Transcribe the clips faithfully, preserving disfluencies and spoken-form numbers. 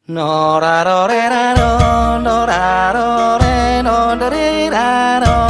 No ra ro re ra ro, no ra ro re no da re ra ro.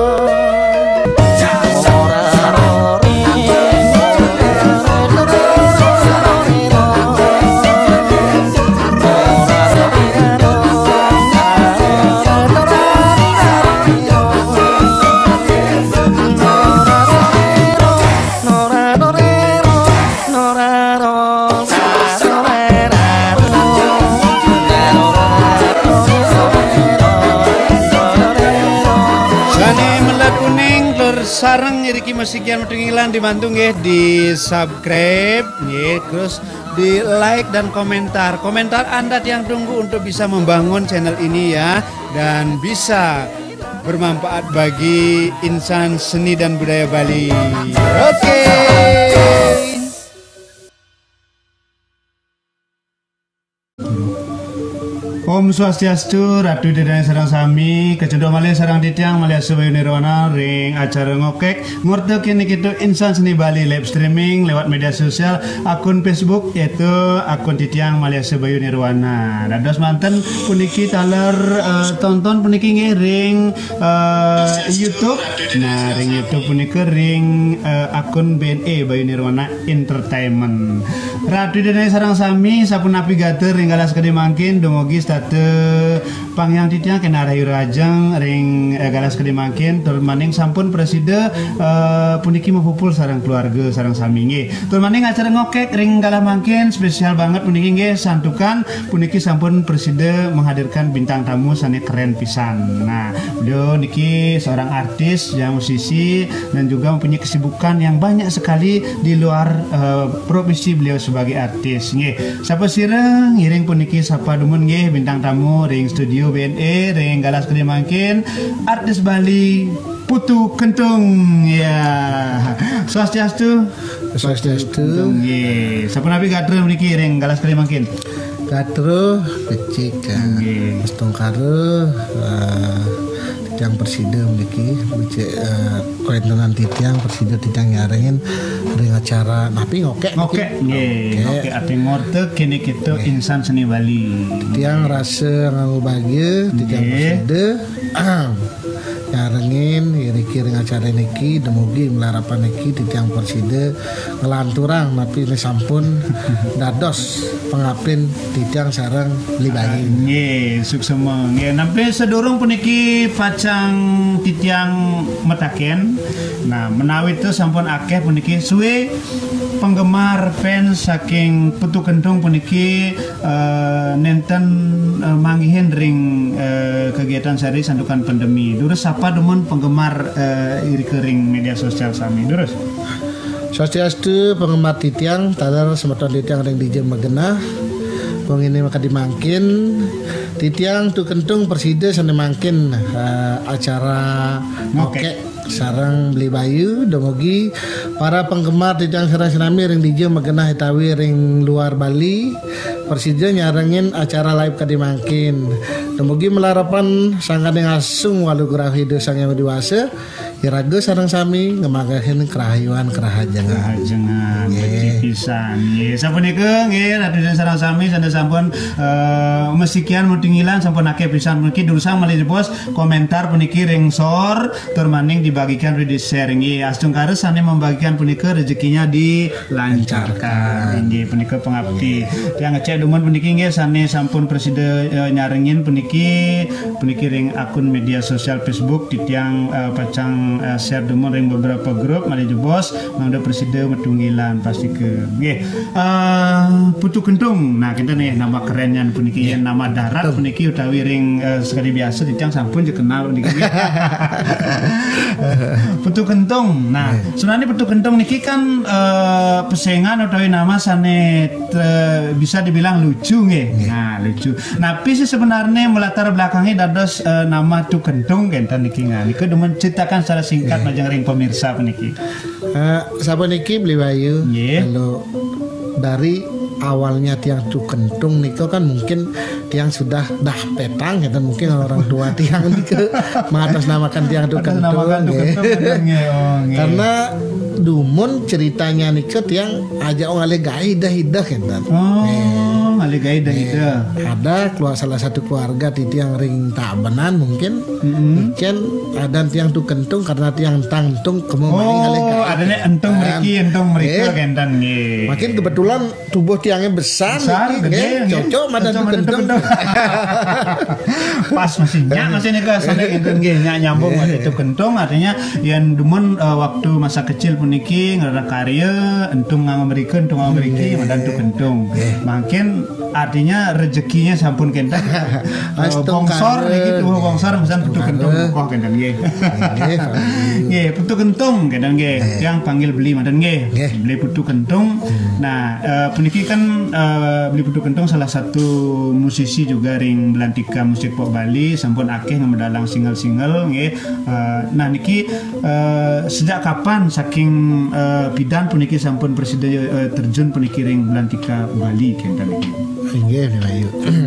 Sarang Riki Musikian Metungilan dibantu nggih di subscribe nggih, terus di like dan komentar. Komentar Anda yang tunggu untuk bisa membangun channel ini ya, dan bisa bermanfaat bagi insan seni dan budaya Bali. Oke. Okay. Om Swastiastu, Ratu Dedane Sarang Sami, kecendok malih sarang titiang malih sebayu nirwana ring acara ngokek ngurte kini kita insan seni Bali live streaming lewat media sosial akun Facebook yaitu akun titiang malih sebayu nirwana. Dados manten puniki taler uh, tonton puniki nggih ring uh, YouTube. Nah, ring YouTube puniki ring uh, akun B N E Bayu Nirwana Entertainment. Ratu Dedane Sarang Sami sapun navigator ring galas kedi mangkin dumugi state pangyang titiang kena rayu rajang ring eh, galas kedi mangkin tur maning sampun preside eh, puniki mapupul sarang keluarga sarang sami nggih. Tur maning acara ngokek ring galah mangkin spesial banget puniki nggih santukan puniki sampun preside menghadirkan bintang tamu sane keren pisan. Nah, beliau niki seorang artis yang musisi dan juga mempunyai kesibukan yang banyak sekali di luar eh, profesi beliau sebagai artis nggih. Sapa sireng ngiring puniki sapa dumun nggih bintang tamu ring studio B N E ring galas kedi mangkin artis Bali Putu Kentung ya. Swastiastu. Swastiastu. Nggih. Sampun nabi gadre mriki ring galas kedi mangkin. Gadre becik nggih. Mas Tongkare titiang preside mriki becik kuentenan titiang preside titiang nyarengen ring acara napi ngokek ngokek nggih. Ngokek ati ngorte kene kita insan seni Bali. Titiang rasa nganggo bahagia titiang preside nyarengen Riki ring acara niki demugi melarapan niki titiang preside ngelanturang tapi ini sampun dados pengapin titiang sarang libayi nggih suksema nggih nampi sedurung puniki pacang titiang metaken. Nah, menawi itu sampun akeh puniki suwe penggemar fans saking Putu Kentung puniki uh, nenten uh, manggihin ring uh, kegiatan sehari sandukan pandemi. Durus apa demun penggemar uh, iri kering media sosial sami durus. Swastiastu penggemar titiang talar semeton titiang ring D J Magenah wong ini maka dimangkin titiang tu kentung persida sane mangkin uh, acara ngokek okay. Sarang beli bayu demogi para penggemar titiang sarang sinami ring D J Magenah etawi ring luar Bali persida nyarengin acara live kadi mangkin demogi melarapan sangkan yang asung walu gerahi dosang yang dewasa iraga sarang sami ngemagahin kerahayuan kerahajangan kerahajangan yeah. Pisan nggih sapunika nggih Ratu dan sarang sami sanda sampun uh, mesikian mutingilan sampun akeh pisan puniki durusang malih bos komentar puniki ring sor tur maning dibagikan di share nggih astung kares sane membagikan punika rezekinya dilancarkan nggih punika pengabdi yang ngecek dumun puniki nggih sane sampun preside uh, nyarengin puniki puniki ring akun media sosial Facebook titiang uh, pacang uh, share dumun ring beberapa grup malih bos mangda preside metunggilan pasti ke nggih uh, Putu Kentung. Nah kita nih nama kerennya puniki yeah. Nama darat puniki utawi ring uh, sekali biasa titiang sampun dikenal puniki Putu Kentung. Nah, sebenarnya Putu Kentung niki kan uh, pesengan utawi nama sane te, bisa dibilang lucu nggih. Nah, lucu. Nah, tapi sebenarnya melatar belakangnya dados uh, nama Tu Kentung kenten niki niki demen ceritakan secara singkat majang ring pemirsa puniki. Uh, sapa niki beli bayu. Yeah. Kalau dari awalnya tiang Tu Kentung niko kan mungkin tiang sudah dah petang ya dan mungkin orang tua tiang niko mengatasnamakan tiang Tu Kentung karena dumun ceritanya niko tiang aja ngale gaidah hidah kan oh maligai dan itu. Ada keluar salah satu keluarga di tiang ring Tabanan mungkin. Mm-hmm. Ikan ada tiang tu kentung karena tiang tangtung kemau Oh, adanya entung meriki, entung mereka kentan nge. Makin kebetulan tubuh tiangnya besar, Besar, niki, gede, nge. nge. Cocok madan tu Cocok madan tu kentung. kentung. Pas masih nyak masih nih ke sana kentan nge nyak nyambung waktu itu kentung artinya yang demen uh, waktu masa kecil puniki ngerana karya entung ngang mereka entung ngang mereka madan tu kentung. Makin artinya rezekinya sampun kentan. Uh, bongsor niki tuh bongsor misalnya putu kentung kok kentan nge. Nge putu kentung kentan nge. Yang panggil beli madan nge. Beli putu kentung. Nah, uh, puniki kan uh, beli putu kentung salah satu musisi juga ring belantika musik pop Bali sampun akeh ngemedalang single-single nge. Uh, nah niki uh, sejak kapan saking uh, bidan puniki sampun presiden uh, terjun puniki ring belantika Bali kentan niki. Nggih, Bayu.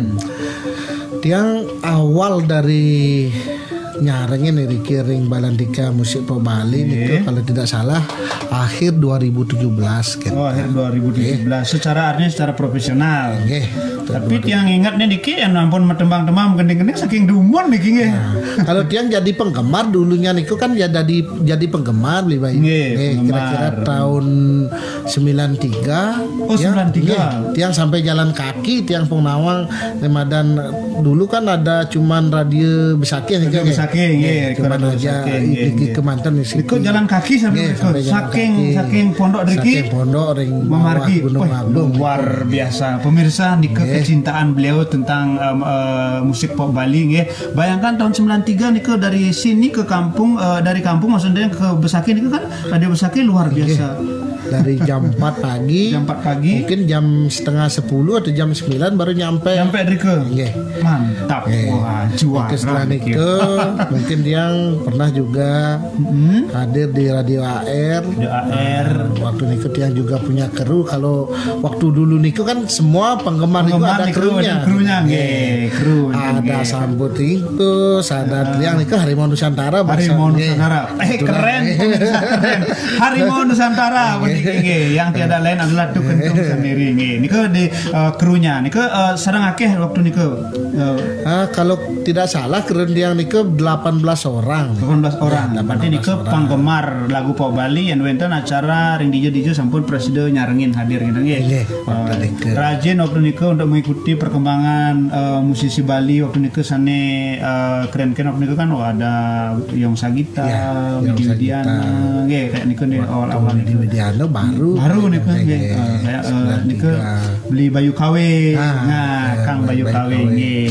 Tiang awal dari nyarengin Riki ring Balandika musik pop Bali itu kalau tidak salah akhir dua ribu tujuh belas kan. Oh, akhir dua ribu tujuh belas. Secara artinya secara profesional. Nggih. Tapi tiang ingat nih Niki yang ampun tembang-tembang gending-gending saking dumon Niki nggih. Nah, kalau tiang jadi penggemar dulunya niku kan ya jadi jadi penggemar beli bayi. Nggih, penggemar. Kira-kira tahun sembilan tiga. Oh, sembilan tiga. Tiang sampai jalan kaki tiang Pungnawang Ramadan dulu kan ada cuman radio Besaki nih kan. Besaki nggih, cuman radio aja Besaki, nggih, pergi nggih. ke Mantan nih. Ikut jalan kaki sampai Nggih, ikut. sampai jalan Saking kaki. saking pondok Riki. Saking pondok ring Memargi bawah Gunung Wah, Agung. luar biasa pemirsa nih kecintaan beliau tentang um, uh, musik pop Bali nggih. Bayangkan tahun sembilan tiga nih ke dari sini ke kampung uh, dari kampung maksudnya ke Besaki nih kan radio Besaki luar biasa. Dari jam empat pagi Jam empat pagi mungkin jam setengah sepuluh atau jam sembilan baru nyampe. sampai Rike. Nggih. Mantap. Eh, Wah, juara. Ke setelah Niki. itu mungkin dia pernah juga Hmm. hadir di Radio A R. D A R Waktu niku dia juga punya kru. Kalau waktu dulu niku kan semua penggemar, niku Penggemar ada niku, krunya. ada krunya, nggih, kru, Ada nggih. Sambut Ringkus, ada Tiang niku Harimau Nusantara. Harimau nggih. Nusantara. Eh Kebetulan, keren, nggih. pemirsa, keren. Harimau Nusantara puniki nggih. Yang tiada lain adalah Tu Kentung sendiri nggih. Niku di uh, krunya. Niku uh, sareng akeh waktu niku. Uh, Ah, kalau tidak salah keren Tiang niku delapan belas orang. delapan belas orang. Ya, Berarti niku penggemar lagu pop Bali yang wenten acara ring D J D J sampun presiden nyarengin hadir gitu nggih. Nggih, Uh, waktu niku. rajin waktu niku untuk mengikuti perkembangan uh, musisi Bali waktu niku sane uh, keren-keren waktu niku kan oh, ada Yong Sagita, Ya, Yong Widi Sagita. Widiana, nggih kayak niku nih awal-awal Di niku. Widiano baru. Baru niku Nggih, nggih. Uh, kayak uh, sembilan niku tiga. beli Bayu Kawe. Ah, Nah, ya, Kang Bayu Bayu Kawe Kawe. nggih.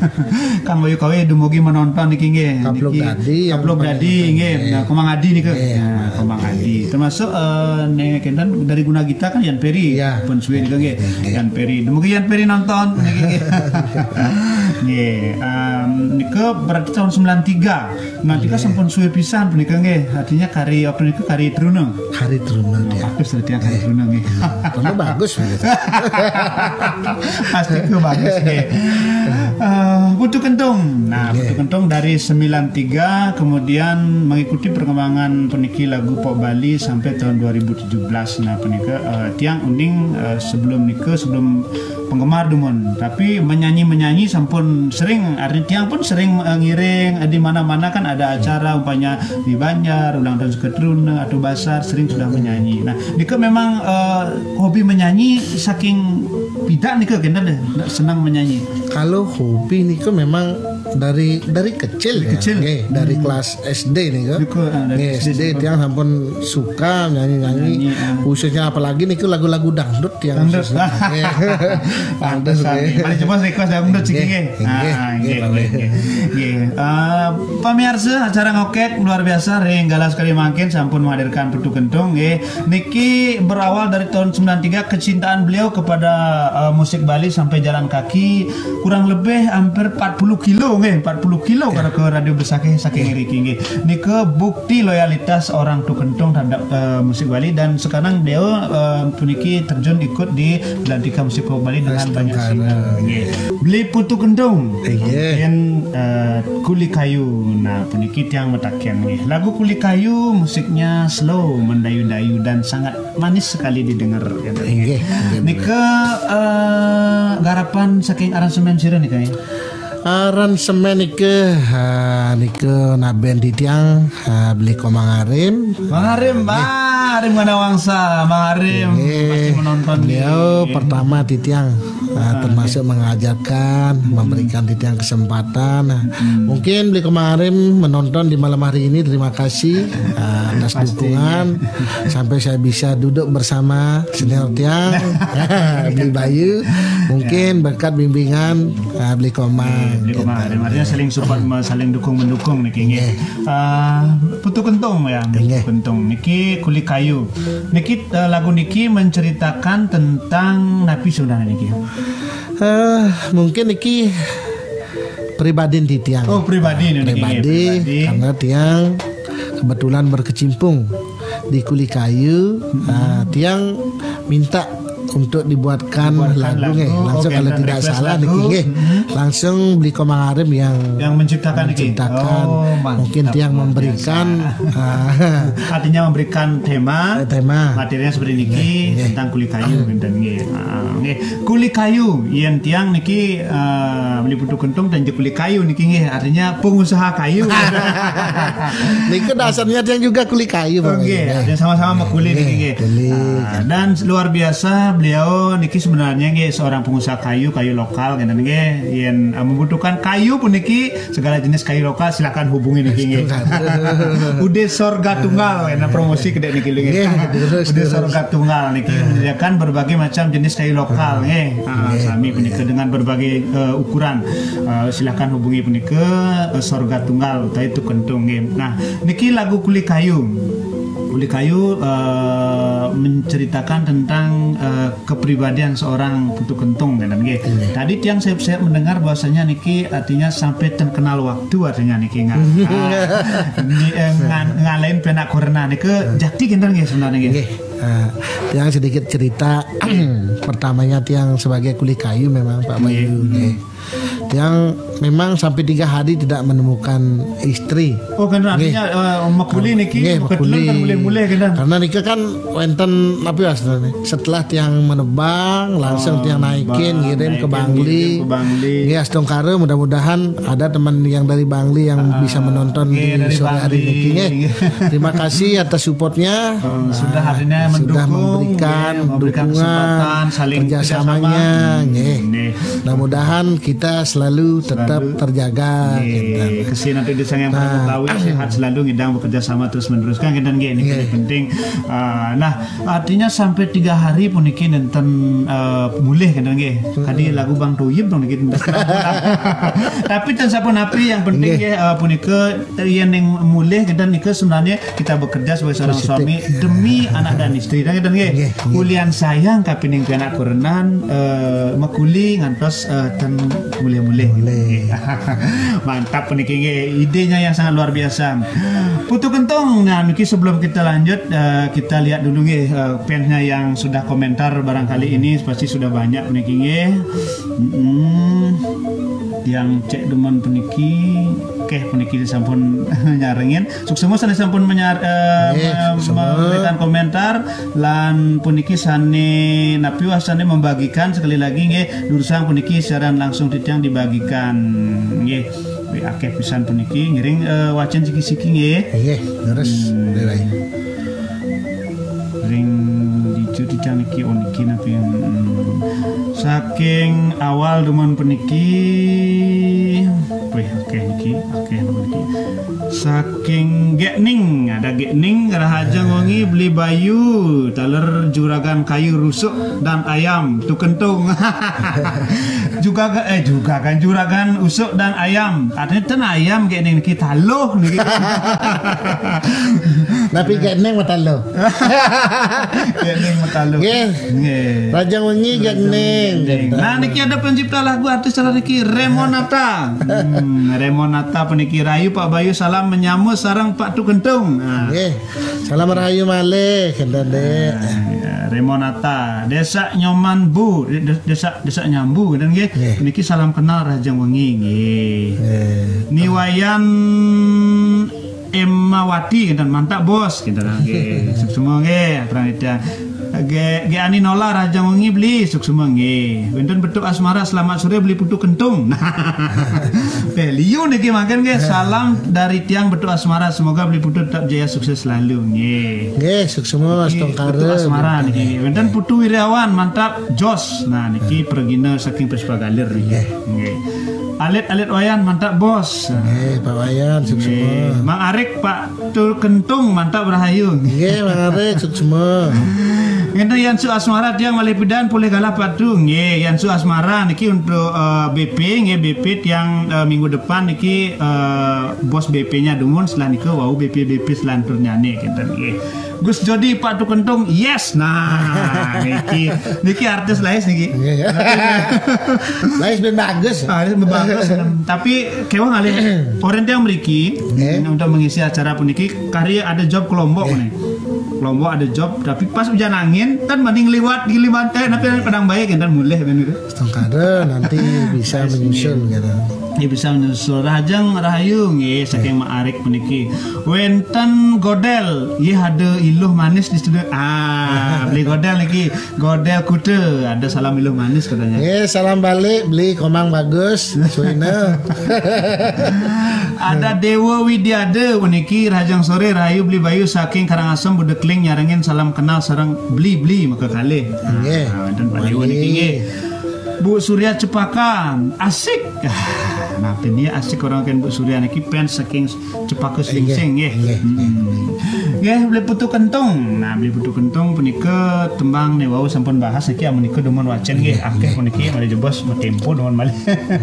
Kang Bayu Kawe dumugi menonton niki nggih. Kaplok Niki Dadi yang Kaplok paling Dadi penting. nggih. Nah, Komang Adi niku. Iya. Nah, Komang Adi. Termasuk eh nek kenten dari Guna Gita kan Yan Peri. Iya. Pun suwe niku nggih. Yan Peri. Dumugi Yan Peri nonton niki nggih. Nggih. Em, niku berarti tahun sembilan tiga. sembilan tiga sampun suwe pisan punika nggih. Artinya kari apa niku kari Truno. Hari Truno dia. Bagus tadi kari Truno nggih. Truno bagus begitu. Pasti itu bagus nggih. Eh, Putu Kentung. Nah, Putu Kentung dari sembilan tiga kemudian mengikuti perkembangan peniki lagu pop Bali sampai tahun dua ribu tujuh belas. Nah, penika eh, tiang uning eh, sebelum niku sebelum penggemar dumon, tapi menyanyi-menyanyi sampun sering artinya tiang pun sering eh, ngiring eh, di mana-mana kan ada acara umpamanya di Banjar, ulang tahun Seketruna atau Basar sering sudah menyanyi. Nah, niku memang eh, hobi menyanyi saking bidak niku kena deh senang menyanyi. Kalau hobi niku memang dari dari kecil, Dari ya. kecil. Nggih, dari kelas S D niku. Niku, ah, dari Nggih, S D S D sampun. tiang sampun suka nyanyi-nyanyi. Nyanyi, ah. Khususnya apalagi niku lagu-lagu dangdut tiang Dangdut. khususnya. Nggih. Dangdut, Pantesan. nggih. Mari coba request dangdut ciki Nggih, nggih. nggih, Ah, nggih, nggih, Pak. nggih, nggih. Nggih. Eh, Pemirsa acara ngokek luar biasa ring galas sekali makin sampun menghadirkan Putu Kentung nggih. Niki berawal dari tahun sembilan tiga kecintaan beliau kepada eh, musik Bali sampai jalan kaki kurang lebih hampir empat puluh kilo nggih. nggih empat puluh kilo karo ke radio Besakeh saking ngriki nggih. Nike bukti loyalitas orang Tukentung terhadap uh, musik Bali, dan sekarang beliau uh, puniki terjun ikut di Belantika Musik Folk Bali dengan banyak single nggih. Beli Putu Kentung kemudian uh, Kuli Kayu. Nah puniki tiang metakian nggih. Lagu Kuli Kayu musiknya slow, mendayu-dayu dan sangat manis sekali didengar ya. Nggih. Nike uh, garapan saking aransemen sira nika ya. Aransemen nike uh, nike naben titiang uh, beli komangarim Mangarim Mangarim mana wangsa Mangarim pasti menonton beliau pertama titiang uh, termasuk mengajarkan, memberikan titiang kesempatan. hmm. Mungkin beli komangarim menonton di malam hari ini, terima kasih uh, atas dukungan sampai saya bisa duduk bersama senior tiang beli Bayu, mungkin berkat bimbingan uh, beli komang. Beli Komangarim artinya saling support, saling dukung mendukung niki nggih. Uh, Putu Kentung ya, Putu Kentung niki Kuli Kayu. Niki uh, lagu niki menceritakan tentang napi sebenarnya niki. Uh, mungkin niki pribadi di tiang. Oh pribadi nih niki. Pribadi, karena tiang kebetulan berkecimpung di Kuli Kayu. hmm. uh, Tiang minta untuk dibuatkan, dibuatkan lagu, lagu langsung okay, kalau tidak salah niki hmm. langsung beli Komangarim yang yang menciptakan, menciptakan. Oh, mungkin tiang memberikan uh, artinya memberikan tema tema materinya seperti niki yeah. tentang Kuli Kayu dan nggih. Nggih Kuli Kayu yen tiang niki uh, beli Putu Kentung dan Kuli Kayu niki nggih artinya pengusaha kayu. Niki dasarnya tiang juga Kuli Kayu Oke okay, sama-sama mekuli niki nggih. Uh, dan luar biasa beliau niki sebenarnya nggih seorang pengusaha kayu, kayu lokal kan nggih. Yen uh, membutuhkan kayu pun niki segala jenis kayu lokal silakan hubungi niki nggih. Ude Sorga Tunggal enak promosi kedek niki nggih. Ude Sorga Tunggal niki menyediakan berbagai macam jenis kayu lokal nggih. Uh, sami punika dengan berbagai uh, ukuran. Uh, silakan hubungi punika uh, Sorga Tunggal utawi Putu Kentung nggih. Nah, niki lagu Kuli Kayu. Kuli Kayu uh, menceritakan tentang uh, kepribadian seorang Putu Kentung kan nggih. Mm. Tadi tiang saya, saya mendengar bahwasanya niki artinya sampai terkenal waktu artinya niki nggak ngalain penak korna niki jati kinten nggih sebenarnya nggih. Uh, tiang sedikit cerita pertamanya tiang sebagai Kuli Kayu memang Pak Bayu. Mm. Yang memang sampai tiga hari tidak menemukan istri. Oh kan artinya uh, makuli niki kebetulan kan mulai-mulai kan. Karena niki kan wenten apa ya setelah tiang menebang langsung oh, tiang naikin ngirim ke Bangli. Nggih astongkare mudah-mudahan ada teman yang dari Bangli yang uh, bisa menonton di sore hari niki nggih. Terima kasih atas supportnya. Oh, nah, sudah harinya mendukung, sudah memberikan ya, memberikan dukungan saling kerjasamanya nggih. Mudah-mudahan kita selalu tetap selalu terjaga. Gitu. Kesini nanti desa yang nah, tahu sehat selalu ngidang bekerja sama terus meneruskan dan ini yeah. penting. Uh, nah artinya sampai tiga hari pun niki nenten uh, mulih kan nggih. Tadi lagu Bang Toyib dong niki. Tapi tan sapun api yang penting nggih uh, punika yen yang mulih dan niki sebenarnya kita bekerja sebagai seorang Positif. suami demi anak dan istri dan nggih. Kulian sayang kapining anak kurenan uh, makuli ngantos uh, ten mulai-mulai. Mantap niki nggih, idenya yang sangat luar biasa. Putu Kentung. Nah niki sebelum kita lanjut uh, kita lihat dulu nggih uh, fansnya yang sudah komentar barangkali ini pasti sudah banyak niki nggih. Mm-hmm. Yang cek demen puniki oke puniki sampun nyarengin suksemo sane sampun menyar uh, yes, memberikan komentar lan puniki sane napi wasane membagikan sekali lagi nggih durusang puniki siaran langsung titiang dibagikan nggih akeh pisan puniki ngiring uh, wacan siki-siki nggih nggih terus bae ring dicu titiang niki oniki napi hmm. Saking awal demen puniki wih oke okay, niki oke okay, niki saking gekning ada gekning karahaja ngongi beli Bayu taler juragan kayu rusuk dan ayam Putu Kentung. juga eh juga kan juragan usuk dan ayam artinya ten ayam gekning niki taloh niki. Tapi gekning mataloh. Gekning mataloh. Nggih. Nggih. Raja wengi gekning. Nah niki ada pencipta lagu artis cara niki Remonata. Hmm, Remonata peniki rayu Pak Bayu salam menyambut sarang Pak Tu Kentung. Nah. Nggih. Salam rahayu malih kendan Dek. Nah, ya, Remonata Desa Nyoman Bu de- desa desa Nyambu dan nggih Nggih. peniki salam kenal Rajang Wengi nggih. Eh, Niwayan Emawati dan mantap bos kita nggih. Semua nggih terang itu. Ge ge ani nola Raja Wengi beli suk semua nggih. Wonten betuk asmara selamat sore beli putu kentung. Beliau niki makan nggih salam dari tiang betuk asmara semoga beli putu tetap jaya sukses selalu nggih. nggih sukses Mas Niki Tongkare. Putu asmara niki. Wonten putu Wirawan mantap jos. Nah niki pergina saking Prispa Galir niki. Nggih. Alit-alit wayan mantap bos. Nggih Pak Wayan sukses. Nggih. Mang Arik Pak Tu Kentung mantap berhayu. Nggih Mang Arek sukses. Itu Yansu Asmara tiang Malipidan boleh kalah patu nggih Yansu Asmara niki untuk uh, B P nggih B P tiang uh, minggu depan niki uh, bos B P-nya dumun setelah niku wau B P B P selantur nyane kita nggih. Gus Jody Pak Tu Kentung yes nah niki niki artis lain niki. Lais ben bagus. Ah, ini bagus. Tapi kewa ngalih orang yang mriki Eh. untuk mengisi acara puniki karya ada job kelompok nih. Kelompok ada job tapi pas hujan angin kan mending liwat gili mantai tapi pedang baik kan mulai kan gitu. Tongkare nanti bisa menyusul gitu. Ya bisa menyusul Rajang Rahayu nggih saking Mak Arik puniki. Wenten godel ieu hade iluh manis di studio. Ah, beli godel niki. Godel kude ada salam iluh manis katanya. Eh salam balik beli komang bagus suina. Ada Dewa Widyade puniki Rajang sore Rahayu beli bayu saking Karangasem Budekling nyarengin salam kenal sareng beli-beli maka kalih. Nggih. Nah, wonten Pak Dewa niki nggih. Bu Surya Cepaka asik. Nah, ini asik orang kan Bu Surya niki fans saking Cepaka sing-sing nggih. Nggih, beli putu kentung. Nah, beli putu kentung punika tembang nih wau sampun bahas niki menika demen wacen nggih. Akeh puniki mari jebos tempo demen malih.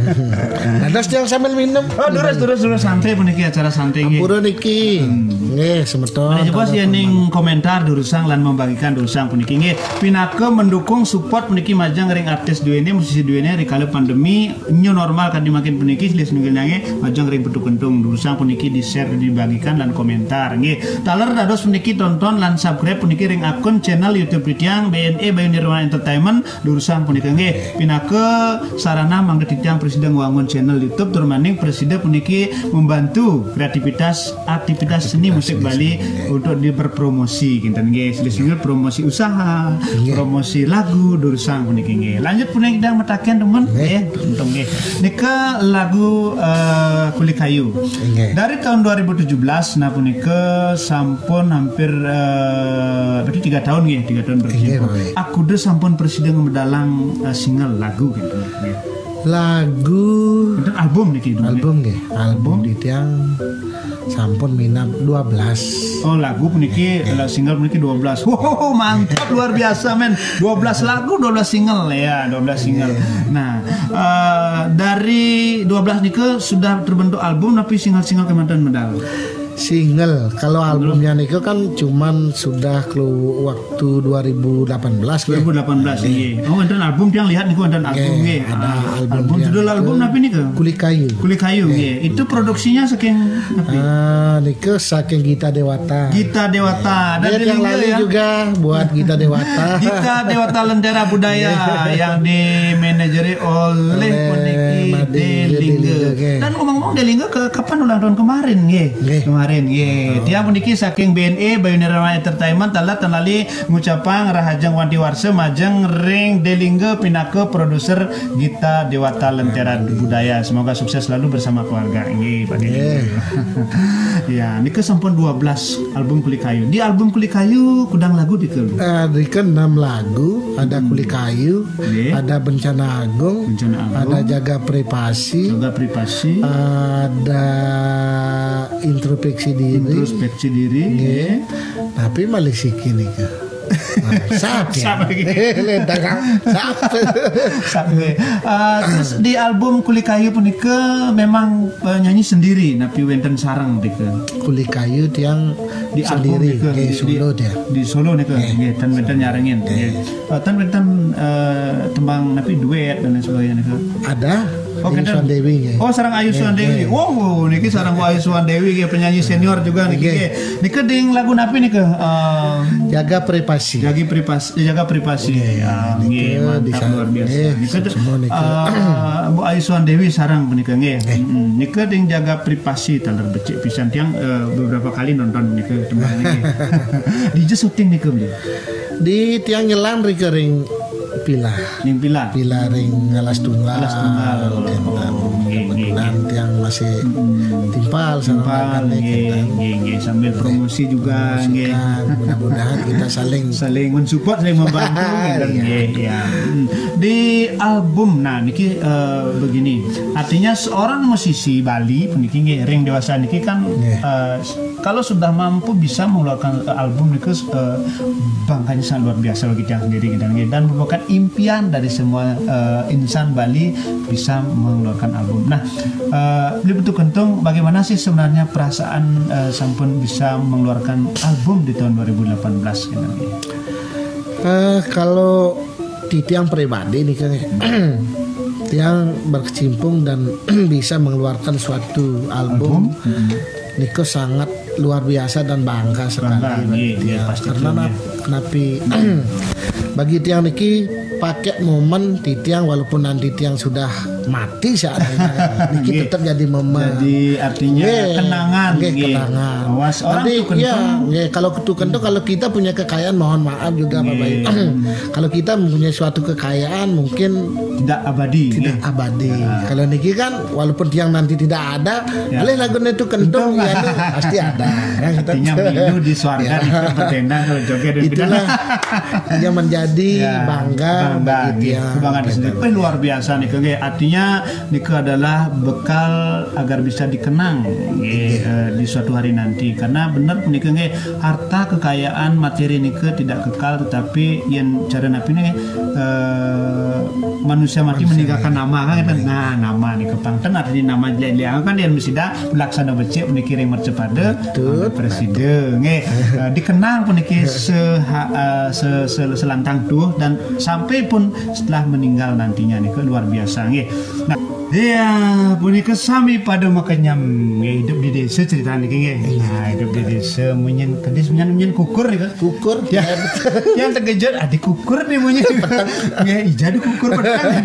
Dados yang sambil minum. Oh, durus durus durus santai puniki acara santai nggih. Pura niki. Nggih semeton. Mari jebos ya ning komentar durusang lan membagikan durusang puniki nggih. Pinake mendukung support puniki majang ring artis duene musisi duene rikala pandemi new normal kan dimakin puniki silis nunggil nyange majang ring putu kentung durusang puniki di-share dibagikan lan komentar nggih. Taler dados puniki tonton lan subscribe puniki ring akun channel YouTube Titiang B N E Bayu Nirwana Entertainment durusang puniki nggih. Pinake sarana mangga Titiang presiden wangun channel YouTube tur maning presiden puniki membantu kreativitas aktivitas seni musik Bali untuk diberpromosi kinten nggih silis promosi usaha promosi lagu durusang puniki nggih. Lanjut puniki dang metaken teman nggih untung nggih. Nika lagu uh, Kulit Kayu. Nggih. Dari tahun dua ribu tujuh belas nah punika sampun hampir uh, berarti tiga tahun nggih, tiga tahun Nggih, bersimpun. Pak. Aku udah sampun presiden medalang uh, single lagu gitu nggih. Lagu Enten album niki dulu. album nggih. Album di tiang sampun minat dua belas. Oh lagu puniki yeah. Single puniki dua belas. Wow mantap luar biasa men. dua belas lagu dua belas single ya, dua belas single. Nah, uh, dari dua belas nike sudah terbentuk album tapi single-single kemanten medal. Single kalau albumnya niku kan cuman sudah kelu waktu dua ribu delapan belas dua ribu delapan belas nggih. Oh enten album yang lihat niku enten album nggih. ada Ah, album album yang judul ke- album apa niku? Kulit Kayu. Kulit Kayu nggih. Itu produksinya saking apa? Ah, niku saking Gita Dewata. Gita Dewata dan Lihat yang Delingga lalu ya. juga buat Gita Dewata. Gita Dewata Lentera Budaya yang dimanajeri oleh Oleh Puniki Made Delingga. Delingga, oke. Dan ngomong-ngomong Delingga ke kapan ulang tahun kemarin nggih? Nggih. Kemarin nggih. Dia puniki saking B N E Bayu Nirwana Entertainment talat tanali ngucapang rahajang wanti warse majeng ring Delingga pinake produser Gita Dewata Lentera Budaya. Semoga sukses selalu bersama keluarga nggih Pak Delingga. Ya, niki sampun dua belas album Kulit Kayu. Di album Kulit Kayu kudang lagu dikeun. Ada kan enam lagu, ada Kulit Kayu, Nggih. ada Bencana Agung, Bencana Agung. ada Jaga Privasi, Jaga privasi, ada Introspeksi Diri. introspeksi diri. Nggih. Tapi malah siki nih ke. Sap ya. Sap lagi. Lentang sap. Sampai uh, terus di album Kulit Kayu punika memang uh, nyanyi sendiri napi wenten sarang dike. Kulit Kayu tiang Di album sendiri dike, kayak di, solo di, dia. di Solo nih nggih tan wenten nyarengin. Nggih. Uh, tan wenten uh, tembang napi duet dan lain sebagainya nike. Ada Oh, Ayu kita- Swandewi nggih. Oh, sarang Ayu Swandewi. Oh, niki sarang Ayu Swandewi ge penyanyi senior juga niki. Nggih. ge. Niki ding lagu napi niki? Eh, Jaga privasi. jaga privasi, jaga privasi. Ya, nggih, niki mantap bisa. luar biasa. Nggih, Niki semua niki. eh, Bu Ayu Swandewi sarang punika nggih. Mm, Niki ding jaga privasi taler becik pisan tiang eh, beberapa kali nonton niki tembang niki. Di je syuting niki beli. Di tiang nyelan ring pilah. Ning pila. Pilah ring alas tunggal. Alas tunggal. Kentan. Oh, nggih, nggih, Kebetulan tiang masih timpal sama Pal, nggih, nggih, nggih, sambil promosi juga nggih. Mudah-mudahan kita saling Saling mensupport, saling membantu gitu, nggih, ya. Hmm. Di album nah niki eh, begini. Artinya seorang musisi Bali puniki nggih ring dewasa niki kan Nggih. eh, kalau sudah mampu bisa mengeluarkan eh, album niki eh, bangkanya sangat luar biasa bagi dia sendiri gitu, nggih. Dan merupakan impian dari semua eh, insan Bali bisa mengeluarkan album. Nah, eh, beli betul kentung bagaimana sih sebenarnya perasaan eh, sampun bisa mengeluarkan album di tahun dua ribu delapan belas gitu, nggih. Eh, kalau di tiang pribadi nih kan tiang berkecimpung dan bisa mengeluarkan suatu album, Niko sangat luar biasa dan bangga sekali Bangga, bagi iya, iya, tiang. pasti Karena itu, nap, napi bagi tiang niki pakai momen di tiang walaupun nanti tiang sudah mati saatnya niki Nggih. tetap jadi momen. Jadi artinya Nggih, kenangan, nggih, nggih. kenangan. Bahwa seorang Nanti, tuh kentung, iya, nggih, kalau ketukan tuh kalau kita punya kekayaan mohon maaf juga Bapak Nggih. Ibu. Kalau kita mempunyai suatu kekayaan mungkin tidak abadi, tidak nggih. abadi. Kalau niki kan walaupun tiang nanti tidak ada, Ya. boleh lagunya itu kentung ya itu pasti ada. Kan kita- Artinya minggu di suarga Ya. di bertendang kalau joget dan Itulah yang menjadi Ya, bangga bangga, bagi nggih. tiang. Kebanggaan sendiri. Eh, luar biasa nih, nggih. Artinya Nike adalah bekal agar bisa dikenang nggih, eh, di suatu hari nanti. Karena benar Nike nggih, harta kekayaan materi Nike tidak kekal, tetapi yang cara napi nih eh, manusia mati meninggalkan nama kan. Nah, nama Nike pangten artinya nama liang kan yang mesti dah melaksana becik Nike ring mercepada Betul. presiden nggih. Eh, dikenang pun niki se, ha- eh, se, se, selantang tuh dan sampai pun setelah meninggal nantinya nih luar biasa nggih. Nah, ya punika sami pada makanya nggih, hidup di desa cerita niki nggih. Nah, hidup di desa munyen kedis munyen munyen kukur nih kan. Kukur Ya, yang terkejut adik kukur nih munyen. Nggih, jadi kukur petang.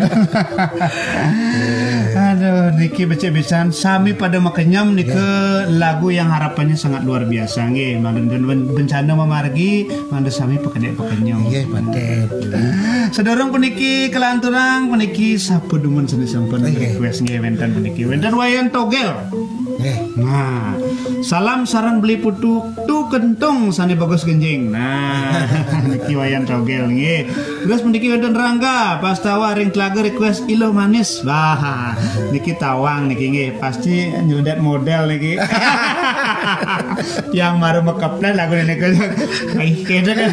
Aduh, niki becek-becan sami pada makanyam niki lagu yang harapannya sangat luar biasa nggih. Dan ben- bencana memargi manda sami pekedek pekenyam. Iya, paket. Sedorong puniki kelanturang puniki sapu dumun seni sampun Oke. request nggih wenten puniki. Wenten wayan togel. Nggih. Nah, salam sarang beli putu tu kentung sani bagus genjing. Nah, niki wayan togel nggih. Terus puniki wenten Rangga, pas tawa ring telaga request ilo manis. Wah, niki tawang niki nggih. Pasti nyudet model niki. Yang baru mekapnya lagu niki. Kayak keda kan.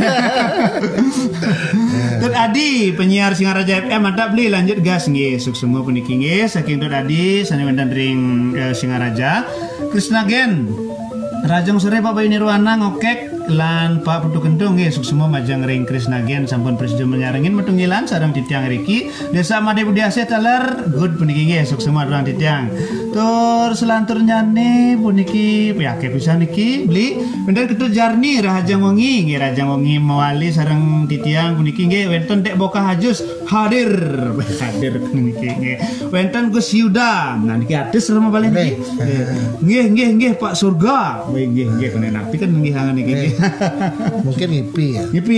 Tut Adi penyiar Singaraja F M mantap beli lanjut gas nggih. Suk semua puniki nggih saking Tut Adi sani wenten ring eh, Singaraja. Krisna Gen Rajang sore Pak Bayu Nirwana ngokek lan Pak Putu Kentung nggih suk semua majang ring Krisna Gen sampun presiden menyarengin metunggilan sareng titiang Riki Desa Made Budiase taler good puniki nggih suk semua orang titiang. Tur selantur nyane puniki piyake pisan niki beli bener ketut Jarni Rahajang Wengi nggih Rajang Wengi mewali sareng titiang puniki nggih wenten Dek Boka Hajus hadir hadir puniki nggih wenten Gus Yuda nah niki artis sama balen niki nggih nggih nggih Pak Surga nggih nggih nggih kene napi kan nggih hangan niki nggih Mungkin ngipi ya. ngipi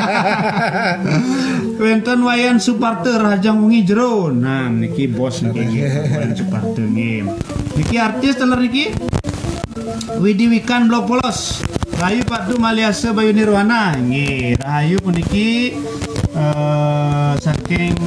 wenten Wayan Suparte Rahajang Wengi jero nah niki bos niki nggih Wayan Suparte nggih niki artis teler niki Widi Wikan Blok Polos Rahayu Pak Du Maliasa Bayu Nirwana nggih Rahayu puniki eh saking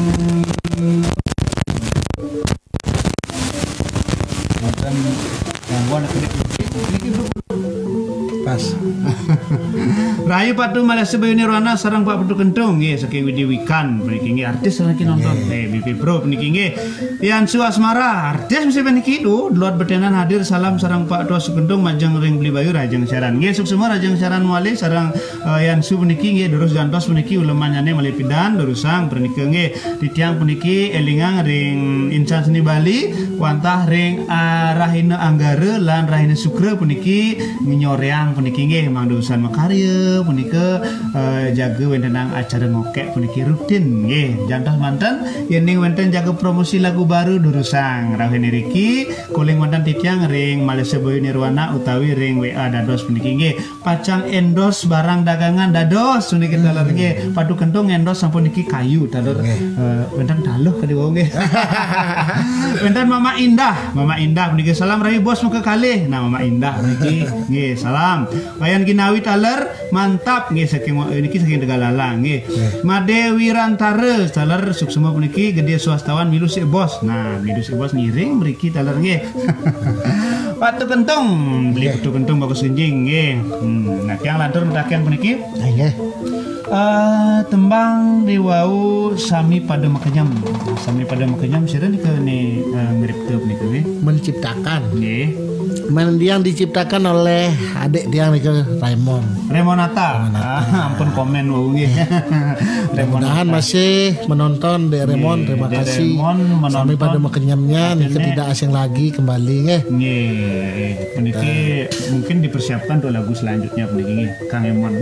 Bukan gangguan kedip niki Pas. Rayu Pak Tu Malaysia Bayu Nirwana sarang Pak Putu Kentung nggih saking Widi Wikan puniki nggih artis niki nonton eh B P Pro puniki nggih Yansu Asmara artis mesti puniki tu luar betenan hadir salam sarang Pak Tua Sukentung majang ring beli bayu rajang saran nggih suksema rajang saran wali sarang uh, Yansu puniki nggih durus gantos puniki ulemanyane malipidan durusang puniki nggih ditiang puniki elingang ring insan seni Bali wantah ring uh, Rahina Anggara lan Rahina Sukra puniki nyoreang puniki nggih mangdusan makarya punika uh, jaga wentenang acara ngokek puniki rutin nggih jantos manten yening wenten jaga promosi lagu baru durusang Rahina Riki kuling wonten titiang ring Malaysia Bayu Nirwana utawi ring W A dados puniki nggih pacang endorse barang dagangan dados puniki taler nggih Padu Kentung endorse sampun niki kayu taler uh, wenten taluh kedua nggih wenten Mama Indah Mama Indah puniki salam rayu bos muka kalih nah Mama Indah puniki nggih salam wayan ginawi taler mantap nggih saking niki saking Tegalala nggih Made Wirantara taler suksema puniki gede swastawan milu si bos nah milu si bos ngiring mriki taler nggih Patu Kentung beli Patu Kentung bagus genjing nggih hmm, nah tiang lantur mentaken puniki nggih Uh, tembang riwau sami pada makenyam sami pada makenyam sira nika ni uh, mirip teu nika nggih menciptakan nggih men yang diciptakan oleh adik dia nika Raymond Remonata ah, ampun komen wau nggih mudah-mudahan masih menonton De Raymond terima De kasih Raymond sampai pada makenyamnya nika tidak asing lagi kembali nggih nggih puniki mungkin dipersiapkan untuk lagu selanjutnya puniki nggih Kang Emon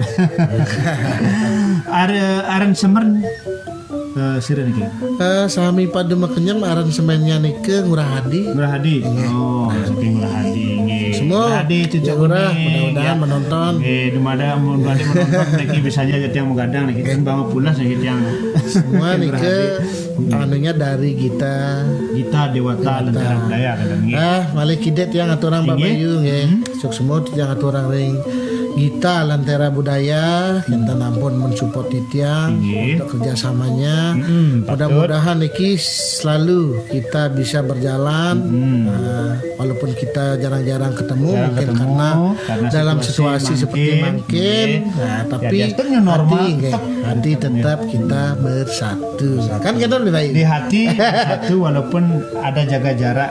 Are aransemen uh, sira niki. Uh, sami pada makenyam aransemennya niki Ngurah Hadi. Ngurah Hadi. Oh, saking Ngurah Hadi nggih. Semua Hadi cucu Ngurah mudah-mudahan ya. Menonton. Nggih, dumada mudah-mudahan menonton niki bisanya jadi yang menggadang niki bang pulas niki yang semua niki anunya dari Gita Gita Dewata Lentera Budaya kadang nggih. Ah, malih kidet yang aturang Babayu nggih. Sok semua yang aturang ring Gita Lentera Budaya kita nampun mensupport titiang untuk kerjasamanya mm, mudah-mudahan niki selalu kita bisa berjalan mm. uh, walaupun kita jarang-jarang ketemu jarang mungkin ketemu, karena, karena dalam situasi, situasi seperti mungkin nah, tapi ya, normal, hati, tetap, hati tetap kita bersatu, bersatu. Kan kita lebih baik di hati bersatu walaupun ada jaga jarak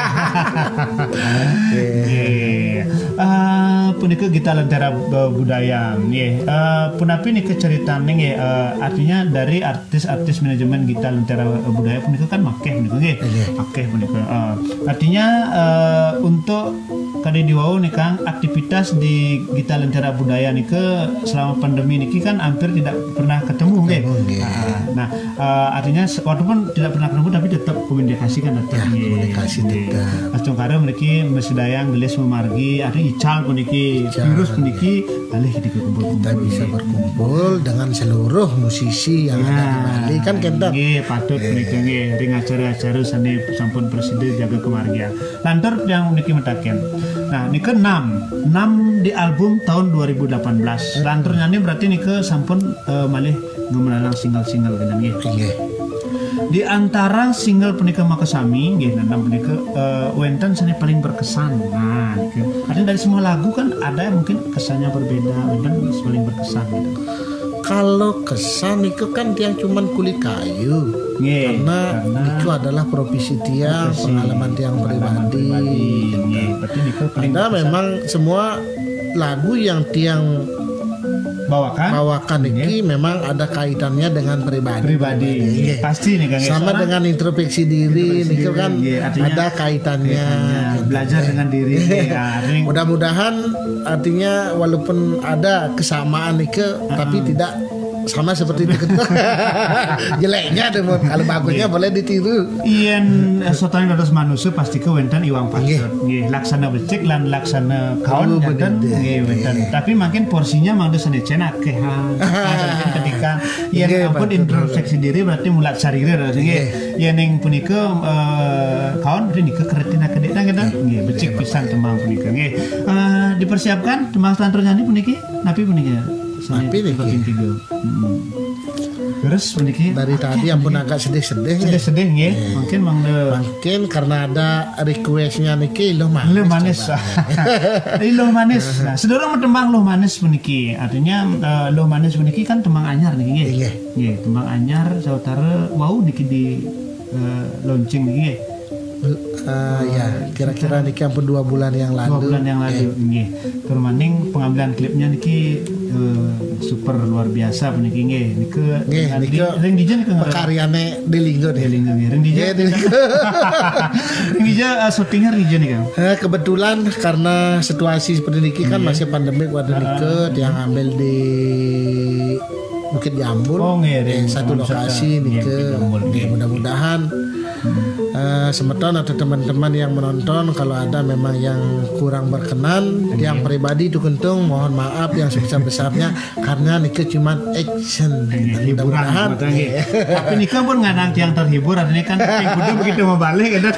okay. uh, punika Gita Lentera Budaya nggih uh, punapi niki ceritane nggih uh, artinya dari artis-artis manajemen Gita Lentera Budaya punika kan makeh punika nggih makeh punika uh, artinya uh, untuk kali diwau nih Kang aktivitas di Gita Lentera Budaya nika selama pandemi niki kan hampir tidak pernah ketemu nggih uh, nah uh, artinya walaupun tidak pernah ketemu tapi tetap komunikasi kan tetap nggih komunikasi tetap astung karo mriki mesedayang gelis memargi artinya ical puniki virus puniki alih kita kumpul kita bisa berkumpul dengan seluruh musisi yang ya, ada di Bali kan kita nggih patut menika nggih ring acara-acara sane sampun presiden jaga kemargian lantur yang niki metaken nah niki enam enam di album tahun dua ribu delapan belas lantur nyanyi berarti niki sampun uh, malih ngumelalang single-single kan nggih nggih di antara single punika Makasami nggih nandang punika uh, wenten sane paling berkesan nah niki artinya dari semua lagu kan ada yang mungkin kesannya berbeda wenten paling berkesan gitu. Kalau kesan itu kan tiang cuman kulit kayu yeah, karena, karena itu adalah profesi tiang profesi, pengalaman tiang pribadi, pribadi gitu. Karena memang semua lagu yang tiang bawakan bawakan ini yeah. memang ada kaitannya dengan pribadi pribadi yeah. pasti nih Kang sama Soalnya, dengan introspeksi diri ini kan yeah, ada kaitannya gitu. Belajar dengan diri ya, mudah-mudahan artinya walaupun ada kesamaan nih ke uh-huh. tapi tidak sama seperti itu jeleknya deh kalau bagusnya boleh ditiru iyan sotan dados manusia pasti ke wenten iwang pasir nggih laksana becek lan laksana kaon janten nggih wenten tapi makin porsinya mangda sane cenak ke ketika iyan ampun introspeksi diri berarti mulat sarire nggih yen ning punika kaon punika keretina kedekna ngeten nggih becek pisan tembang punika nggih dipersiapkan tembang lantur nyanyi puniki napi punika Tapi nih, tiga. Terus meniki Dari tadi ampun agak sedih-sedih nih. sedih-sedih nggih. Mungkin Mang de Mungkin karena ada requestnya niki loh manis. Loh manis. Ini loh manis. Nah, sedurung tembang loh manis meniki. Artinya uh, loh manis meniki kan tembang anyar niki nggih. Iya. Nggih, tembang anyar sautara wau niki di uh, launching niki nggih. Uh, ya kira-kira niki ampun dua bulan yang lalu. Dua bulan yang lalu nggih. Tur maning pengambilan klipnya niki uh, super luar biasa meniki nggih. Niki Nggih, niki ring dijen niki pekaryane Delinggo deh. Delinggo nggih. Ring dijen. Nggih, Delinggo. Ring dijen uh, syutingnya ring dijen nih kan. Eh, kebetulan karena situasi seperti ini kan masih pandemik wadah nike yang ambil di Bukit Jambul. Oh, nggih, eh, ring- satu oh, lokasi Bukit nike. Jambul, Nggih, nggih. mudah-mudahan eh, semeton atau teman-teman yang menonton kalau ada memang yang kurang berkenan, yang pribadi itu kentung mohon maaf yang sebesar-besarnya karena nike cuma action. hiburan Mudah-mudahan. betul, nggih. Tapi nikah pun ngadang tiang terhibur artinya kan yang kudu begitu mau balik kan.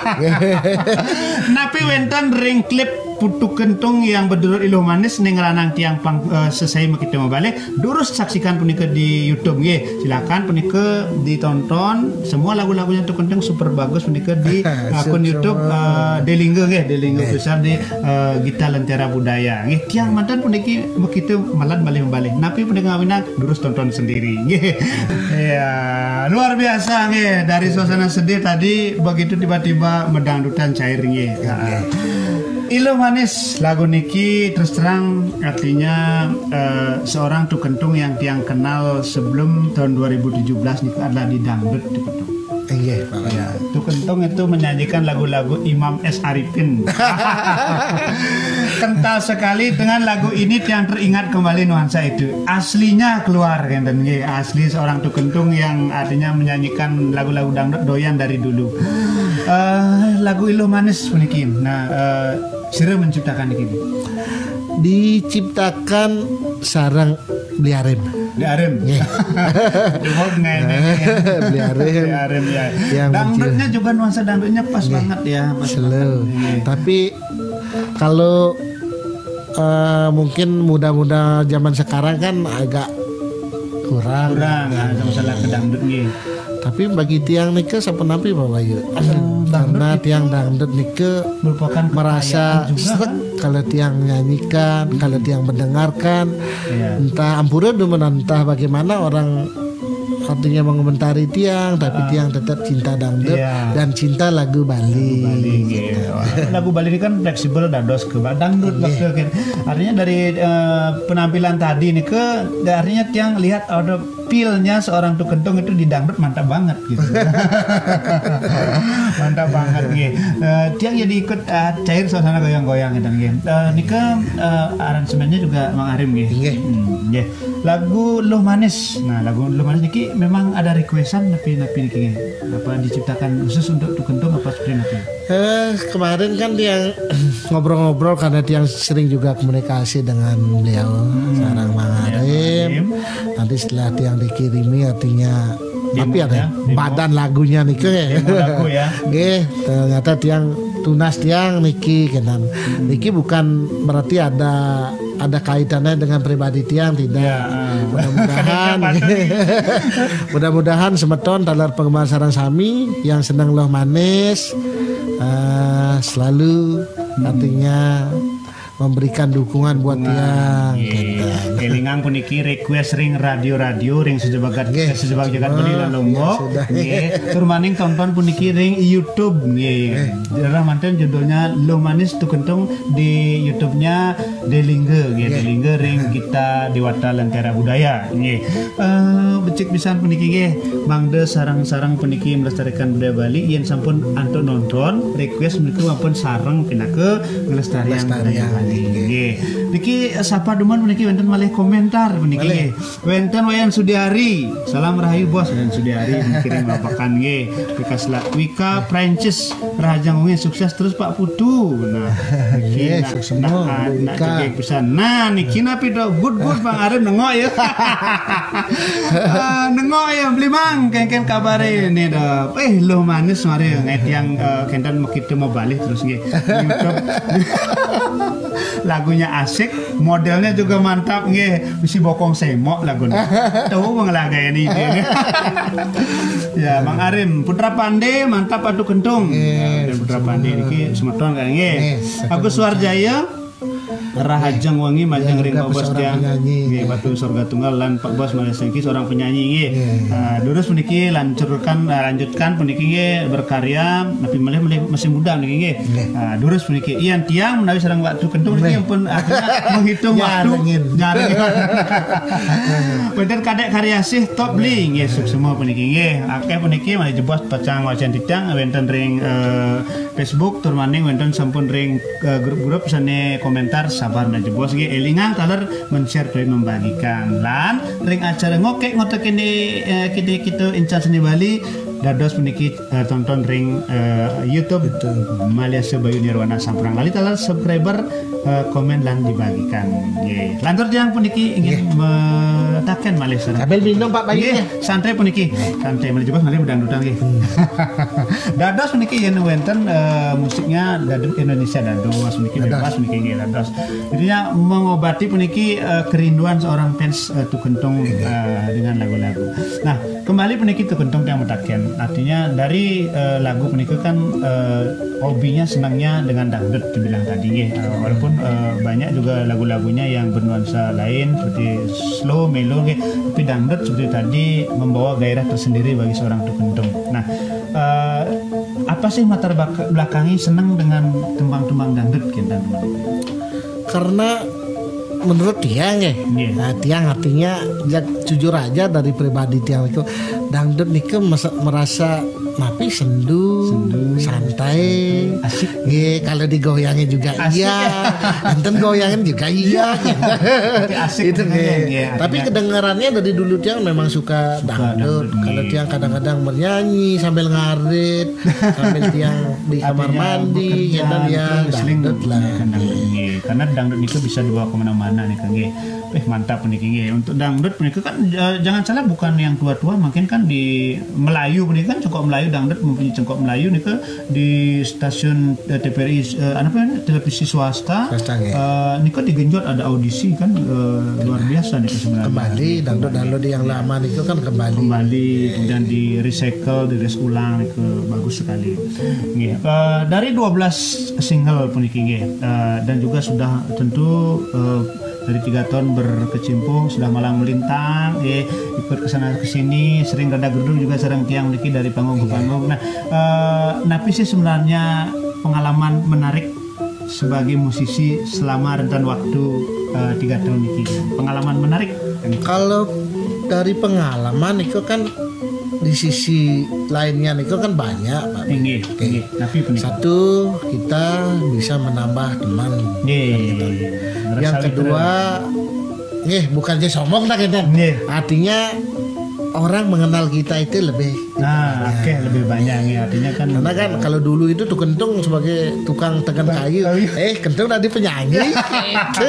Tapi wenten ring klip putu kentung yang berdurut iluh manis ning ranang tiang pang uh, selesai kita mau balik durus saksikan punika di YouTube nggih. Silakan punika ditonton semua lagu-lagunya tuh kentung super bagus punika di akun YouTube uh, Delinggo nggih, Delinggo besar di uh, Gita Lentera Budaya nggih. Tiang mantan puniki begitu malan balik balik. Napi punika ngawinang durus tonton sendiri nggih. Ya, luar biasa nggih. Dari suasana sedih tadi begitu tiba-tiba medangdutan cair nggih. Heeh. Iluh manis lagu niki terus terang artinya eh, seorang tukentung yang tiang kenal sebelum tahun dua ribu tujuh belas niku adalah di dangdut tukentung. Iya, Pak. Ya, tukentung itu menyanyikan lagu-lagu Imam S. Arifin. Kental sekali dengan lagu ini yang teringat kembali nuansa itu. Aslinya keluar kan dan nggih, asli seorang tukentung yang artinya menyanyikan lagu-lagu dangdut doyan dari dulu. Eh, lagu Iluh Manis puniki. Nah, eh, Sira menciptakan ini. Diciptakan sarang Bliarem. Di Arem. Nggih. Hold ngene. Bliarem. Di Arem ya. Yang Dangdutnya juga nuansa dangdutnya pas banget ya. Pas Slow. banget. Nggih. Tapi kalau eh, mungkin muda-muda zaman sekarang kan agak kurang. Kurang ada masalah ke dangdut nggih. Tapi bagi tiang nike sapenapi Pak Bayu. Karena tiang dangdut nike Merupakan merasa kekayaan juga, srek kan? kalau tiang nyanyikan, kalau tiang mendengarkan, Iya. entah ampura entah bagaimana orang artinya mengomentari tiang, tapi tiang tetap cinta dangdut Iya. dan cinta lagu Bali. Bali gitu. Lagu Bali ini kan fleksibel dados ke dangdut waktu kan. Artinya dari eh, penampilan tadi nih ke artinya tiang lihat ada feel-nya seorang tukentung itu di dangdut mantap banget gitu. Mantap banget gitu. Eh, tiang jadi ikut eh, cair suasana goyang-goyang gitu gitu. Eh, Nika eh, aransemennya juga Mang Arim gitu. Nggih. Hmm, nggih. Lagu Luh Manis. Nah, lagu Luh Manis niki memang ada requestan tapi tapi niki apa diciptakan khusus untuk tukentung apa seperti nanti? Eh, kemarin kan dia ngobrol-ngobrol karena dia sering juga komunikasi dengan beliau sarang Mang Arim. Nanti setelah tiang dikirimi artinya Demo tapi ada ya, demo. badan lagunya niki Demo lagu ya. Nggih, ternyata tiang tunas tiang niki kenan. Niki bukan berarti ada ada kaitannya dengan pribadi tiang tidak. Ya, ah. Mudah-mudahan mudah-mudahan semeton talar penggemar sarang sami yang senang loh manis eh, selalu artinya memberikan dukungan buat tiang. Gitu. Kelingang puniki request ring radio-radio ring sejebagat Nggih, sejebak jagat semua. beli lan Ya, lombok. sudah. Nggih. Tur maning tonton puniki ring YouTube nggih. Daerah manten judulnya Lo Manis Tukentung di YouTube-nya Delinggo nggih. Delinggo ring kita Dewata Lentera Budaya nggih. Eh becik pisan puniki nggih. Mangde sarang-sarang puniki melestarikan budaya Bali yen sampun antuk nonton request menika maupun sareng pinake ngelestarian budaya Lestarian. Bali. Nggih. Niki sapa duman puniki wonten malih komentar puniki nggih. Wonten Wayan Sudiari. Salam rahayu bos Wayan Sudiari kirim lapakan nggih. Wika Sla- Wika Prancis Rahajang nggih sukses terus Pak Putu. Nah, Nggih, nak- sukses nak- semua, nak- Bu nak Wika. cegek pisan. Nah, niki napi do good good Bang Arif nengok ya. Ah, nengok ya beli mang ken-ken kabare ini do. Eh lo manis mari nget yang eh, kentan mau kita mau balik terus nggih. YouTube. lagunya asik, modelnya juga mantap nggih, bisi bokong semok lagunya. Tahu mengelagai ini dia. Ya, Bang Arim, Putra Pande mantap atuh kentung. Yes, Ya, Putra Pande iki semeton kan nggih. Yes, Agus Warjaya Rahajeng Wangi Majeng Ya, Ring juga Pak Bos seorang Tiang penyanyi. nggih Batu Surga Tunggal lan Pak Bos Malaysia iki seorang penyanyi nggih. Ya. Nah, terus puniki lancurkan uh, lanjutkan puniki nggih berkarya tapi malih malih masih muda puniki nggih. Ya. Nah, terus puniki Ian Tiang menawi sareng waktu kentung niki Ya. pun akhirnya menghitung waktu Nyaringin. nyaring. Benten kadek karya sih top bling nggih suk semua puniki nggih. Akeh puniki malih jebos pacang wajan titang wonten ring uh, Facebook tur maning wonten sampun ring uh, grup-grup sane komentar sabar na jebos nggih elingan kaler men-share dan membagikan lan ring acara ngokek ngotek ini uh, kita kita incan seni Bali dados puniki uh, tonton ring uh, YouTube Malaysia Bayu Nirwana Samprang kali talar subscriber uh, komen lan dibagikan nggih. Lantur jang puniki ingin metaken Malaysia. Sambil minum Pak Bayu. Nggih, santai puniki. Santai malih jebos malih bedang-bedang nggih. Dados puniki yen wonten uh, musiknya dados Indonesia dados puniki bebas puniki nggih dados. Jadinya mengobati puniki uh, kerinduan seorang fans uh, Tukentung uh, dengan lagu-lagu. Nah, kembali puniki Tukentung yang metaken. Artinya dari uh, lagu puniki kan uh, hobinya senangnya dengan dangdut dibilang tadi nggih. Uh, walaupun uh, banyak juga lagu-lagunya yang bernuansa lain seperti slow, melo nggih. Tapi dangdut seperti tadi membawa gairah tersendiri bagi seorang Tukentung. Nah, uh, apa sih latar belakangi senang dengan tembang-tembang dangdut kita teman? Karena menurut Tiang ya, Iya. nah, Tiang artinya ya, jujur aja dari pribadi Tiang itu dangdut nih merasa napi sendu, santai, Asik. Ye, kalau digoyangin juga Asik, iya, ya. nonton goyangin juga iya. Asik Itu dengannya, nih. ya, Tapi artinya- kedengarannya dari dulu Tiang memang suka, dangdut. dangdut, Kalau iya. Tiang kadang-kadang bernyanyi sambil ngarit, sambil Tiang di kamar Artinya mandi, bekerja, ya kan ya gitu, sering dangdut lah. menggunakan dangdut, nggih. Karena dangdut itu bisa dibawa kemana-mana nih kan nggih. Eh mantap nih nggih. Untuk dangdut puniki kan eh, jangan salah bukan yang tua-tua, mungkin kan di Melayu puniki kan cengkok Melayu dangdut mempunyai cengkok Melayu nih ke di stasiun eh, T V R I eh, apa namanya, televisi swasta. Swasta, nggih. Eh, nih kan digenjot ada audisi kan eh, luar biasa nih sebenarnya. Kembali dangdut dangdut yang lama itu kan kembali. Kembali kemudian di recycle, di ulang itu bagus sekali. Nggih. Eh, dari dua belas single puniki nggih. Eh, dan juga sudah tentu eh, dari tiga tahun berkecimpung sudah malang melintang, eh, ikut kesana kesini, sering rada gedung juga sering tiang niki dari panggung ke panggung. Nah, eh, napi sih sebenarnya pengalaman menarik sebagai musisi selama rentan waktu eh, tiga tahun niki. Pengalaman menarik. Kalau dari pengalaman itu kan di sisi lainnya itu kan banyak Pak. Tinggi, Oke. tinggi. Napi punika. Satu, kita bisa menambah teman. Nggih. Yang kedua, nih bukannya sombong tak kita. Nggih. Artinya orang mengenal kita itu lebih. Nah, oke lebih banyak ya artinya kan. Karena kan kalau dulu itu tuh Kentung sebagai tukang tekan kayu, eh Kentung tadi penyanyi. Gitu.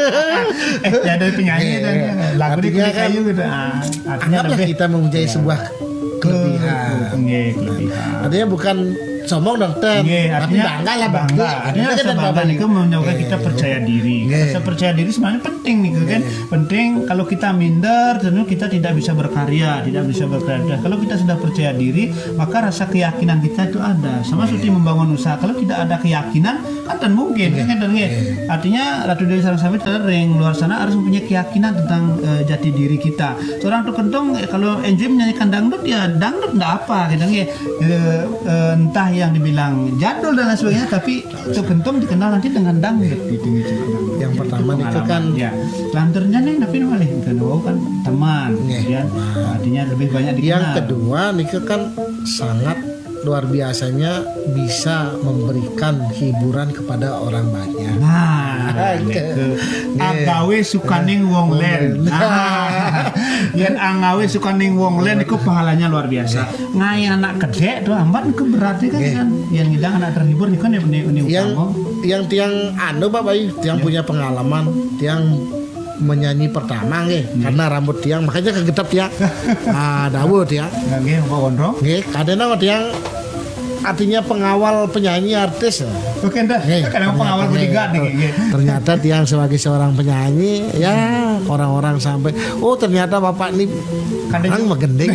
eh ya dari penyanyi dan lagu di Artinya kulit kan, kayu gitu. Ah, artinya Anggaplah lebih kita mempunyai sebuah kelebihan. Nggih, kelebihan. Artinya bukan sombong dong Tem, Nggih, tapi artinya bangga lah bangga. Artinya Itu rasa kan bangga apa- itu menunjukkan kita Nggih. percaya diri. Nggih. Rasa percaya diri sebenarnya penting nih kan. Penting kalau kita minder tentu kita tidak bisa berkarya, tidak bisa berkarya. Kalau kita sudah percaya diri, maka rasa keyakinan kita itu ada. Sama seperti membangun usaha. Kalau tidak ada keyakinan kan dan mungkin kan dan nggih. Artinya Ratu Dewi Sarang Sami yang luar sana harus mempunyai keyakinan tentang eh, jati diri kita. Seorang tukentong eh, kalau enjoy menyanyikan dangdut ya dangdut enggak apa gitu nggih. Eh, eh, entah yang dibilang jadul dan lain sebagainya tapi tukentong dikenal nanti dengan dangdut gitu gitu. Yang pertama itu kan ya lanturnya nih tapi malih kedua kan teman Nggih. kemudian artinya lebih banyak dikenal. yang kedua Nike kan sangat luar biasanya bisa memberikan hiburan kepada orang banyak. Nah, Nike. ke Nggih. agawe sukaning wong len. Nah, yen angawe sukaning wong len iku pahalanya luar biasa. Ngai anak kedek tuh ambat iku berarti kan kan yang ngidang anak terhibur niku nih ini ini Yang utama. yang tiang anu Pak Bayu, tiang punya pengalaman, tiang menyanyi pertama nggih, karena rambut tiang makanya kegedap tiang. Ah, dawuh tiang. Nggih apa wondro? Nggih, kadena tiang artinya pengawal penyanyi artis. Oke dah, Eh, kadang pengawal ternyata, bodyguard eh, nih. ternyata Tiang sebagai seorang penyanyi, ya orang-orang sampai, oh ternyata bapak ini Kadang- orang megending.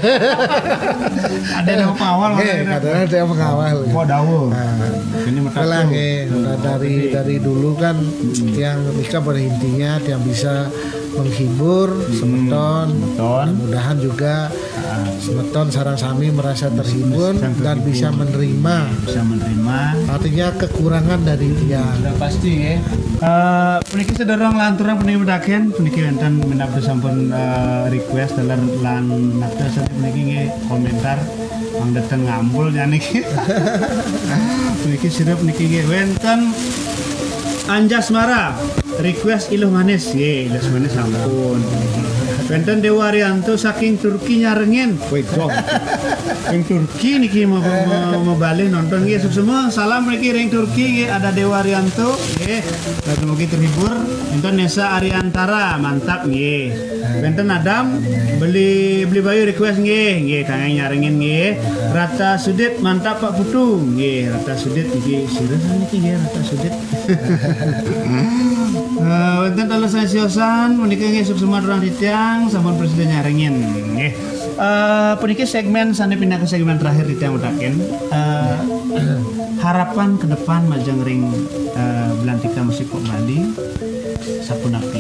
Ada yang pengawal, Eh, kadang ada yang mengawal. Oh dawo. Nah, Ini mata Itulah eh, udah dari dari dulu kan yang nikah pada intinya yang bisa menghibur semeton, Semeton. mudah-mudahan juga semeton sarang sami merasa terhibur Bisa dan terhibur. bisa menerima bisa menerima. artinya kekurangan dari dia. Sudah pasti ya. Eh, puniki sedorong lanturan puniki bedaken puniki wonten menapa sampun eh, request dalam lan nafsu sate puniki nggih komentar mangdeten ngambul ya niki. Puniki sirep puniki nggih wonten Anjasmara request iluh manis nggih, iluh manis sampun. Wonten Dewa Arianto saking Turki nyarengin. Wedok. Ring Turki niki mau mau balik nonton nggih semua. Salam niki ring Turki nggih ada Dewa Arianto nggih. Semoga terhibur. Wonten Nesa Ariantara mantap nggih. Wonten Adam beli beli bayu request nggih nggih kangen nyarengin nggih. Rata Sudit mantap Pak Putu nggih. Rata Sudit niki serius niki nggih Rata Sudit. Eh, wonten kalau saya siosan menika nggih semua orang ditiang sampun presiden nyarengin nggih. Eh puniki segmen sane pindah ke segmen terakhir ditiang utaken. Eh harapan ke depan majang ring eh, Belantika Musik Pop Bali sapunapi.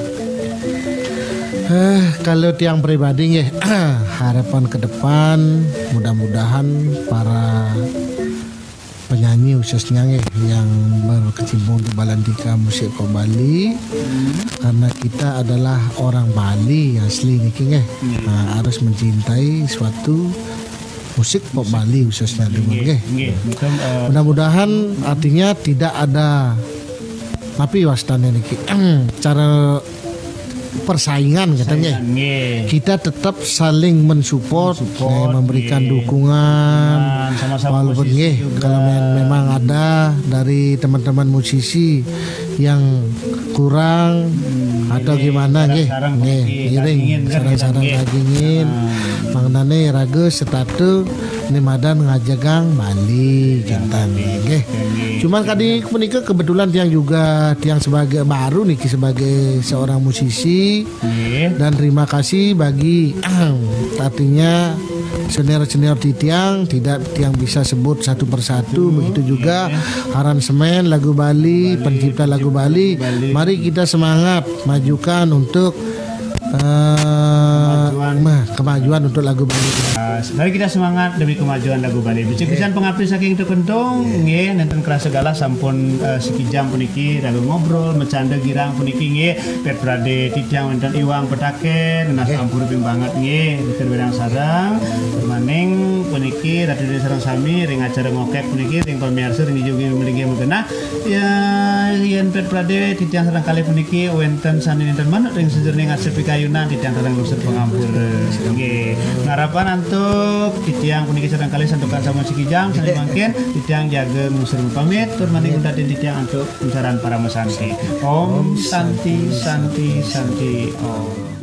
Eh, kalau tiang pribadi ya harapan ke depan mudah-mudahan para penyanyi khususnya nge, yang berkecimpung di Belantika Musik Pop Bali karena kita adalah orang Bali asli niki nge, nah, harus mencintai suatu musik pop Bali khususnya dulu nge. Nggih, betul, eh, Mudah-mudahan artinya tidak ada tapi wastane niki cara persaingan katanya. nggih. Kita tetap saling mensupport, Mensupport, eh, memberikan nggih. dukungan. Dukungan, sama-sama Walaupun musisi nggih, juga. kalau men- memang ada dari teman-teman musisi yang kurang atau ini gimana nggih, sarang-sarang nggih, nggih, iring dagingin kan, sarang-sarang nggih. dagingin. Mangdane ragu setatu nimadan ngajagang Bali jantan nggih. Cuman kadi menika kebetulan tiang juga tiang sebagai baru nih sebagai seorang musisi Nggih. dan terima kasih bagi artinya senior-senior di tiang tidak tiang bisa sebut satu persatu begitu juga aransemen lagu Bali, pencipta lagu Bali. Bali. Mari kita semangat majukan untuk eh, Kemajuan. mah, kemajuan untuk lagu Bali. Uh, mari kita semangat demi kemajuan lagu Bali. Bicik-bicikan pengabdi saking Tukentong, nggih, nenten keras segala sampun uh, sekijam puniki lalu ngobrol, bercanda girang puniki nggih, Pet Brade titiang wonten Iwang Petaken, nas ampur ping banget nggih, diter wirang sarang, permaning puniki Ratu Desa Sarang Sami ring acara ngokek puniki ring pamirsa ring juga mriki mengena. Ya yen Pet Brade titiang sareng kali puniki wonten sani nenten manut ring sejernih ngasep pikayunan titiang sareng lusur pengampur nggih. Ngarapan untuk titiang puniki sareng kali santukan sama sikijam sani mangkin titiang jaga musur pamit tur maning unda titiang untuk pencarian para mesanti. Om Santi Santi Santi Om.